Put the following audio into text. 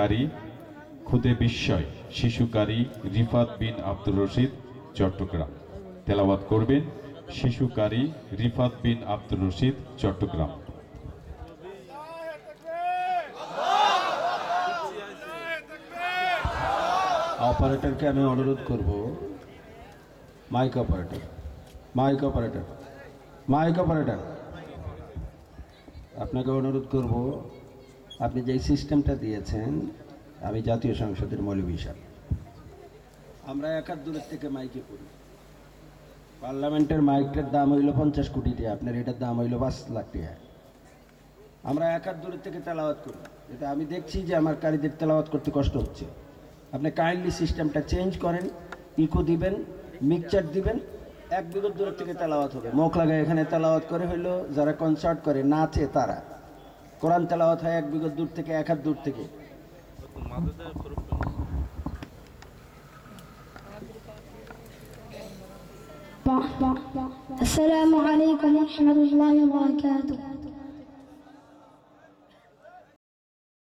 কারি খুদে বিস্ময় শিশু কারি রিফাত বিন আব্দুর রশিদ চট্টগ্রাম। তেলাওয়াত করবেন শিশু কারি রিফাত বিন আব্দুর রশিদ চট্টগ্রাম। অপারেটরকে আমি অনুরোধ করব, mic operator, mic operator, mic operator, আপনাকে অনুরোধ করব, আপনি যেই সিস্টেমটা দিয়েছেন, আমি জাতীয় সংসদের মৌলভী সাহেব, আমরা এক হাত দূরের থেকে মাইকে করি। পার্লামেন্টের মাইকটার দাম হইল 50 কোটি টাকা, আপনার এটার দাম হইল 5 লাখ টাকা। আমরা এক হাত দূরের থেকে তেলাওয়াত করি, এটা আমি দেখছি যে আমার কারীদের তেলাওয়াত করতে কষ্ট হচ্ছে। আপনি কাইন্ডলি সিস্টেমটা চেঞ্জ করেন, ইকো দিবেন, মিক্সচার দিবেন, এক বিগত দূরের থেকে তেলাওয়াত হবে। মুখ লাগায় এখানে তেলাওয়াত করে হইলো যারা কনসার্ট করে নাচে তারা, কোরআন তেলাওয়াত হয় এক বিগত দূর থেকে, এক হাত দূর থেকে। السلام عليكم ورحمة الله وبركاته.